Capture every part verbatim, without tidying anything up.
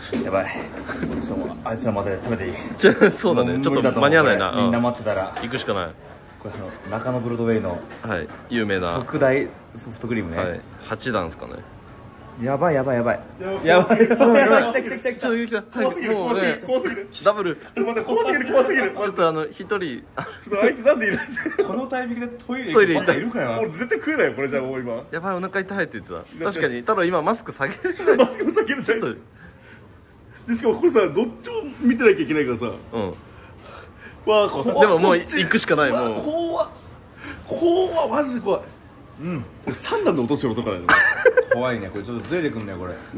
やばい。ちょっともうあいつらまで食べていい？ ちょそうだね、ちょっと間に合わないな。 みんな待ってたら行くしかない。 これあの中野ブロードウェイのはい、有名な特大ソフトクリームね。 はい、はちだんですかね。 やばいやばいやばいやばいやばいやばい。来た来た来た来た。 ちょっと来た。 怖すぎる怖すぎる怖すぎる。 ダブル。 ちょっと待って怖すぎる怖すぎる。 ちょっとあの一人。 ちょっとあいつなんでいる？ このタイミングでトイレトイレ行ったいるかな。 俺絶対食えないよこれじゃもう今。 やばいお腹痛いって言ってた。確かに。ただ今マスク下げる。 マスクも下げるじゃない。でしかもこれさどっちも見てなきゃいけないからさ。 うん。 わあ怖い。 でももう行くしかないもう。 怖っ怖っマジで怖い。うん。俺三段で落としてる音からね。 怖いねこれちょっとずれてくんねこれ。 うん。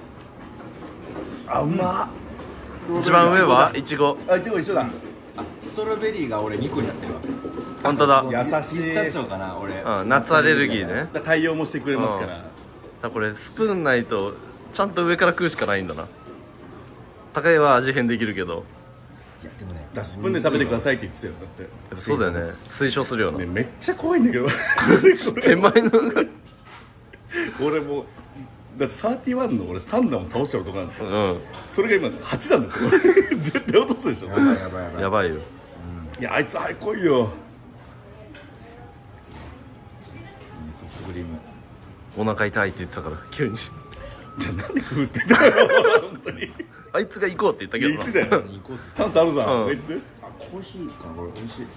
あうまっ。 一番上はいちご。 あいちご一緒だ。 ストロベリーが俺にこになってるわ。 本当だ。 優しい。ピスタチオかな俺。 うん、夏アレルギーね。 対応もしてくれますから。 だこれスプーンないとちゃんと上から食うしかないんだな。高いは味変できるけど。 いやでもね。 だスプーンで食べてくださいって言ってたよだって。 やっぱそうだよね。推奨するよな。 ねめっちゃ怖いんだけど。 手前のが。 俺もうだってサーティワンの俺さん段を倒した男なんですよ。 うん。 それが今はち段ですよ。絶対落とすでしょ。 やばいやばいやばい。 やばいよ。 いやあいつ早く来いよ。 いいソフトクリーム。 お腹痛いって言ってたから急に。 じゃあなんで食うって言ったの本当に。 あいつが行こうって言ったけどな。 言ってたよ。チャンスあるじゃん。言って。 あコーヒーかなこれ美味しい。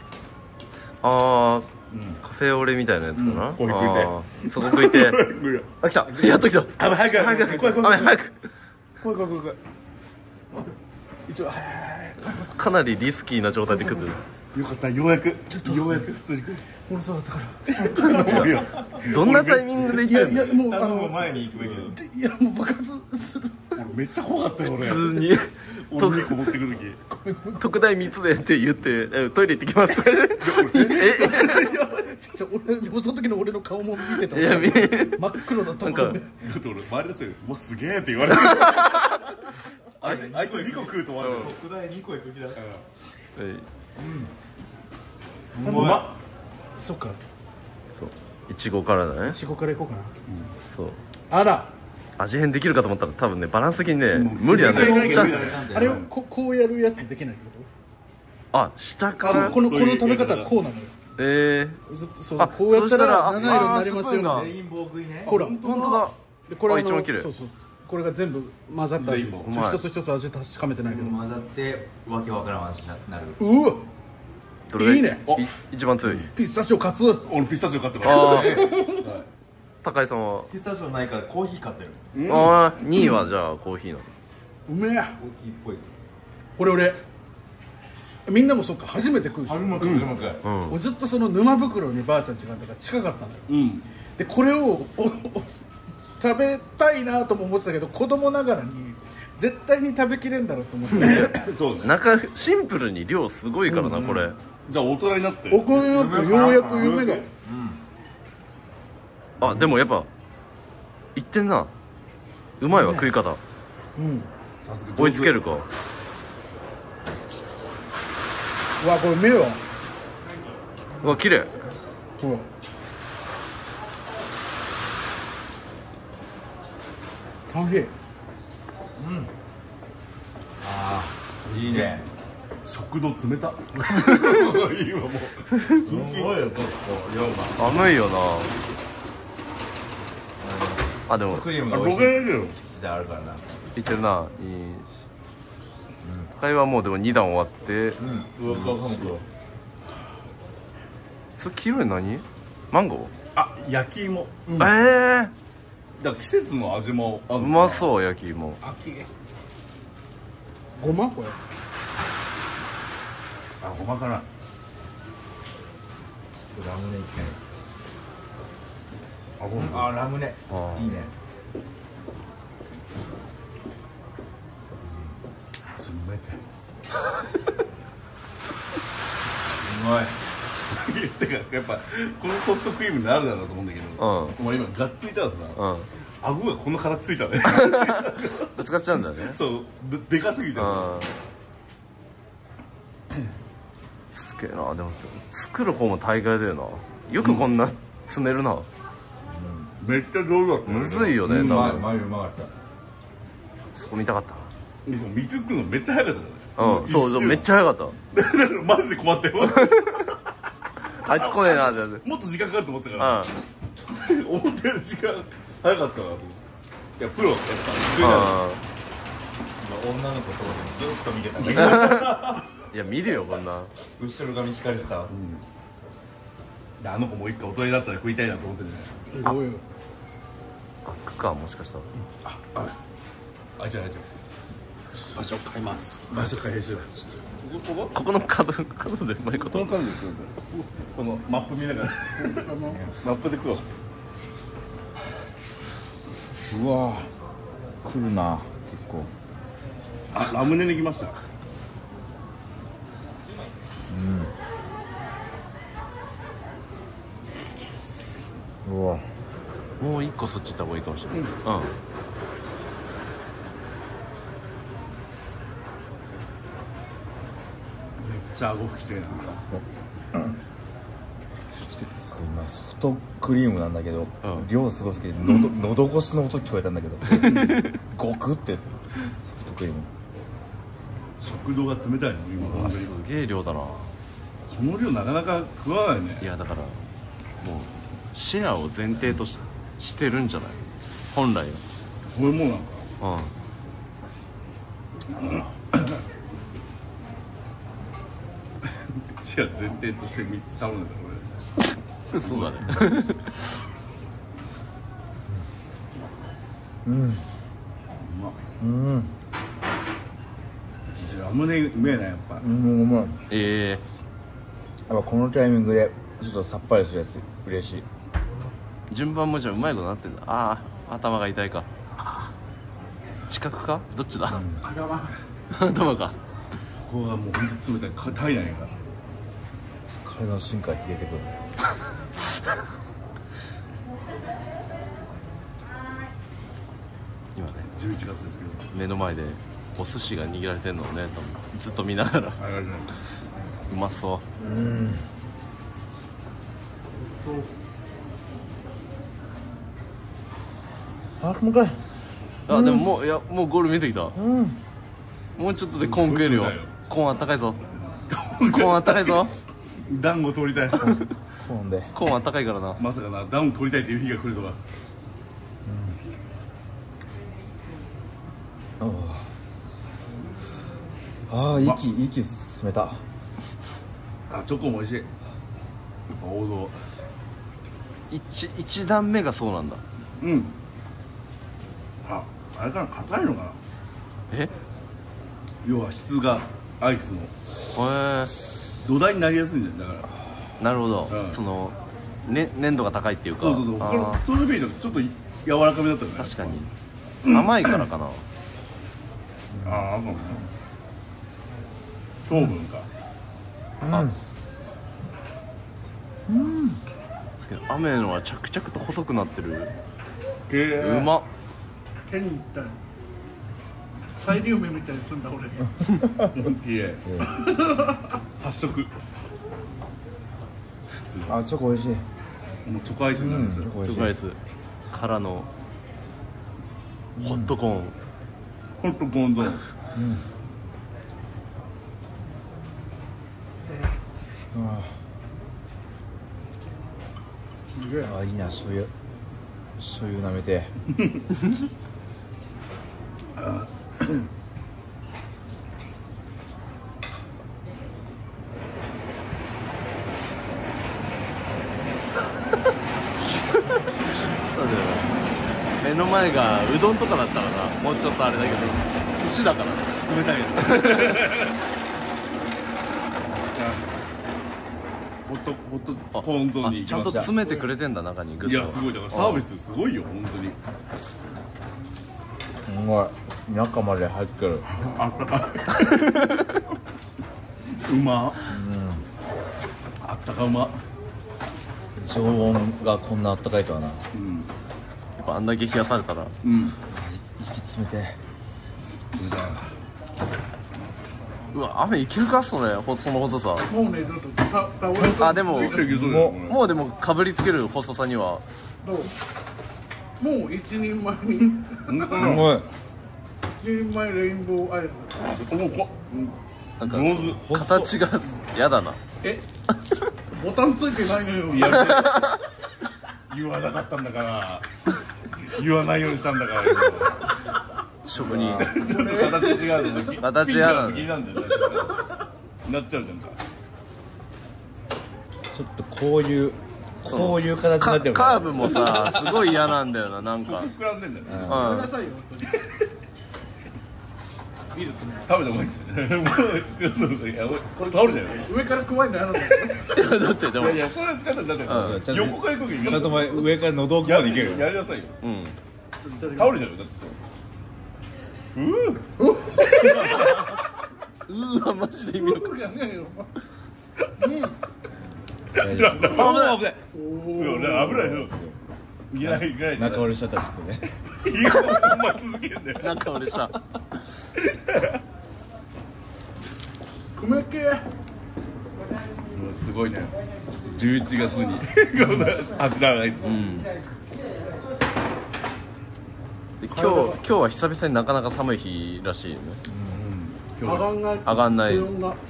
ああ、カフェオレみたいなやつかな。 コーヒー食いて。 そこ食いて。あ来た。やっと来た。 あ早く早く怖い怖い早く。 怖い怖い怖い怖い。一応かなりリスキーな状態で食ってる。 よかったようやくようやく普通に食う。 俺そうだったからどんなタイミングで行ってんの？ いやもうあの前に行くべきだ。 いやもう爆発する。 俺めっちゃ怖かったよ俺。 普通に俺にこ持ってくる時。 特大みっつでって言ってえトイレ行ってきます。え俺でもその時の俺の顔も見てた。 いや見真っ黒だったもんね。 だって俺周りの人に「もうすげえ」って言われて。あいつあいつにこ食うと思われる。 特大にこ行く気だ。 うまっ。 そっか。 そういちごからだね。 いちごからいこうかな。 そうあら。 味変できるかと思ったら多分ねバランス的にね無理なんだよ。ちゃんあれをここうやるやつできないってこあ下かと？ らこのこの食べ方はこうなのよ。 ええずっとそうあこうやったらそしたら七色になりますよ。 あレインボー食いね。 ほら本当だ。 でこれあのあ一番綺麗そうそうこれが全部混ざった味。 レインボーうまい一つ一つ味確かめてないけど。 混ざってわけわからん味になる。 うわどれがいいね。 い一番強い。 ピスタチオカツ。 俺ピスタチオ買ったから。 ああ高井さんはピスタチオないからコーヒー買ってる。 ああにいはじゃあコーヒーなの。 うめえ。 コーヒーっぽい。 これ俺みんなもそっか初めて食うし。 春巻き春巻き。 うん俺ずっとその沼袋にばあちゃん家があったから近かったのよ。 うん。 でこれをおお食べたいなとも思ってたけど子供ながらに絶対に食べきれんだろうと思ってそうね。 中シンプルに量すごいからなこれ。 じゃあ大人になって。 お米よくようやく夢が。 あでもやっぱいってんな。うまいわ食い方。 うんさすが追いつけるか。 うわこれ目はうわ綺麗。 ほら楽しい。 ああいいね。 食堂冷た。今もうすごいよここ量が。 寒いよな。あでもクリームあが美味しい。 僕がやるよ。 であるからな。 いってるな。いいし高井はもうでもに段終わってうん。うわかかもか。 それ黄色い何マンゴあ焼き芋。 ー。ええだから季節の味もある。 うまそう焼き芋。 秋ごまこれ。 あごまかな。 ラムネいきたい。 あごま。 あラムネ。 あーいいね。 すんめて。 うまい。 てかやっぱこのソフトクリームになるだろうと思うんだけど、 うんお前今がっついたらさ、 うん顎がこの腹ついたね。 ぶつかっちゃうんだよね。 そうで、でかすぎて。 うんすげえな。でも作る方も大概だよな。よくこんな詰めるな。 めっちゃ上手だった。 むずいよね。 うまい。 多分うまいうまかった。 そこ見たかったでも水作るのめっちゃ早かったからな。うん、そうそうめっちゃ早かっだからマジで困ったよた。あいつ来ねえなってなって。 もっと時間かかると思ってたから思ったより時間早かったなと思って。いやプロやっぱ作りながら女の子とずっと見てたねいや見るよこんな。 後ろ髪引かれてた。 であの子もいつか大人になったら食いたいなと思ってね。 すごいよ。 あっかもしかしたら。 あじゃあじゃあ場所変えます場所変えしようこここここの角角でうまいこと。 この感じでこのマップ見ながらマップで食おう。 うわー来るな結構。 あラムネに来ました。 うんうわもう一個そっち行った方がいいかもしれない。うん。 めっちゃ顎拭きてえな。 今ソフトクリームなんだけど、 うん量すごすぎてのど喉越しの音聞こえたんだけどゴクってソフトクリーム。 食堂が冷たいの今本当に。 すげえ量だな。 この量なかなか食わないね。 いやだからもうシェアを前提とししてるんじゃない本来これもうなんかは。 じゃあ前提としてみっつ頼んだからうん。そうだね。 うん俺うまっ。 うんじゃあラムネうめえなやっぱ。 うんうまい。 ええやっぱこのタイミングでちょっとさっぱりするやつ嬉しい。 ー、順番もじゃあうまいことなってんだ。ああ頭が痛いか。近くかどっちだ。 頭。 頭か。 ここがもうほんと冷たいか体内が体の芯から冷えてくる。 今ねじゅういちがつですけど。 目の前でお寿司が握られてるのをね多分ずっと見ながらあれあれうまそううんあもう一回。 あでももういやもうゴール見えてきた。 うんもうちょっとでコーン食えるよそうだよ。 コーンあったかいぞ。コーンあったかいぞ。 暖を取りたい。 そうなんで。 コーンあったかいからな。 まさかな暖を取りたいっていう日が来るとは。 ああ息息進めた。 あチョコも美味しい。やっぱ王道。 一一段目がそうなんだ。 うんああれかな硬いのかな。 え要は質がアイスのへえ土台になりやすいんだよだから。 なるほど、 うんその、ね、粘度が高いっていうか。 そうそうそうこれあストロベリーのちょっと柔らかめだったよね。 ー確かに甘いからかな。 ああそうね糖分か。 あですけど雨のは着々と細くなってる。 へうまっ。 手にいったサイリウムみたいにすんだ俺。 きれい発色。 あチョコ美味しい。 もうチョコアイスになるんですよ。 チョコ美味しい。 チョコアイスからのホットコーン、 ほんとゴンドン。 あすげえ。 あいいな醤油醤油舐めて。 そうだよな。目の前がうどんとかだったらなもうちょっとあれだけど寿司だから冷たいよ。ホットホットコーンゾーンに行あちゃんときました。 詰めてくれてんだ中にグッと。 いやすごいだからサービスすごいよ本当に。 すごい中まで入ってる。 あったかい。うま。あったかうま。 常温がこんなあったかいとはな。 うんやっぱあんだけ冷やされたらうん。 息詰めて。 冷たい。 うわ雨いけるかそれほその細さ。 もうねだとた倒れそう。 あでもいけるいけるももうでもかぶりつける細さにはどうもう一人前に。 うんすごい。 人前レインボーアイス。 おおこなんか上手形が嫌だな。 えボタンついてないのよ。 いや言わなかったんだから言わないようにしたんだから職人。 ちょっと形違うの形嫌なの気になんだよねなっちゃうじゃんかちょっとこういうこういう形になカってるカーブもさすごい嫌なんだよな、なんか。 膨らんでんだよねうんごめんなさいよ本当に。いいですね。 食べた方がいいですよねそうそういやこれ倒れちゃうよ上から加えんのやるんだよ。 だってでもいやいやこれは使ったんだってうんちゃんと横から行くわけにいかないちゃんとお前上から喉奥まやでいけるやりなさいようん倒れちゃうよだってうーうーわマジで意味わかんない。 じゃねえよ。 大丈夫危ない危ないいや俺危ないよいけないいけない中折れしちゃったらちょっとねいやお前続けんだよなんか俺さ米系。 すごいねじゅういちがつに八段アイスうんで今日今日は久々になかなか寒い日らしいよね。 上がんない。 上がんない気温が。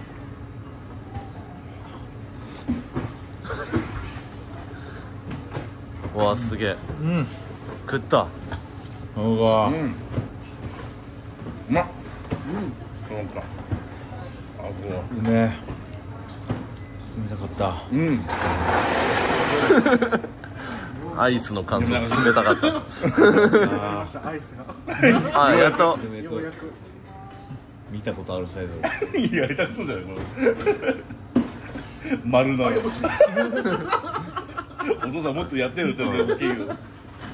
うわすげえうん食った。 うわうんうまっうんそうかあこうめえ進みたかったううんアイスの感想冷たかったあアイスが。 あやっとーようやく。 見たことあるサイズやりたくそうじゃないこれ丸のあ、落ちた。 お父さんもっとやってよって言ってる守ったか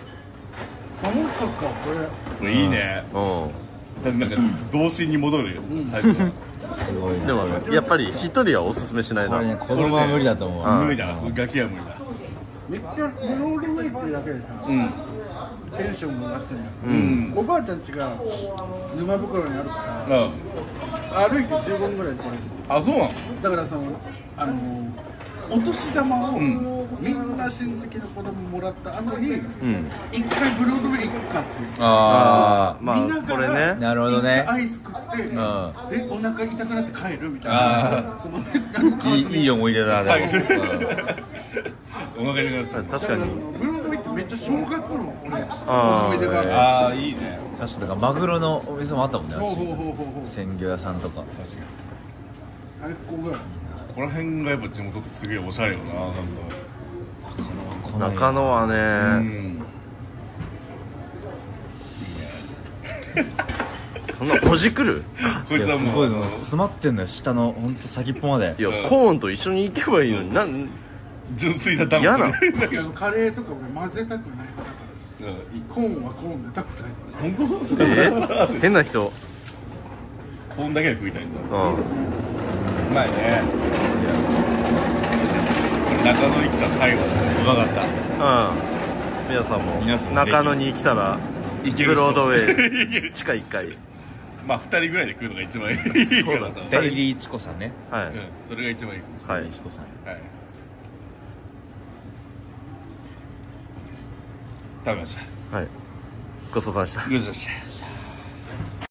これ。 これいいねう私なんか童心に戻るよ最初はすごいねんでもやっぱり一人はおすすめしないこれねな。 子供は無理だと思ううん無理だなこれガキは無理だめっちゃブロードウェイっていうだけでさ、 うんテンションもなってんだよ。 うんおばあちゃん家が沼袋にあるかあら歩いてじゅうごふんぐらいで来れる。 あそうなのだからそのあのお年玉を、 んみんな親戚の子供もらった後にうん一回ブロードウェイ行くかっていう。 あまあ見ながらこれねなるほどね一回アイス食って、 んでお腹痛くなって帰るみたいあな。そのあのあいいいい思い出だ最で後もお腹になさい確かに。 ブロードウェイってめっちゃ小学校の俺あー思い出がある。 ああいいね確かにだからマグロのお店もあったもんねほうほうほうほうほう。 鮮魚屋さんとか確かにあれここが。 この辺がやっぱ地元ってすげえおしゃれよななんか来ない中野はうねんそんなほじくるこいつはいやすごいのもう詰まってんのよ下の本当先っぽまでいやコーンと一緒に行けばいいのになん純粋なダム嫌なあのカレーとか俺混ぜたくない派だからさ。コーンはコーンで食べたい。 本当え変な人。 こんだけで食いたいんだうんうまいね中野に来た最後だねうまかったうん皆さんも皆さんもぜひ中野に来たら行ける人ブロードウェイ地下いっかいまあふたりぐらいで食うのが一番いいそうだからデイリーチコさんねはいうんそれが一番いいかもしれはいチコさんないはい食べましたはいごちそうさまでしたごちそうさまでした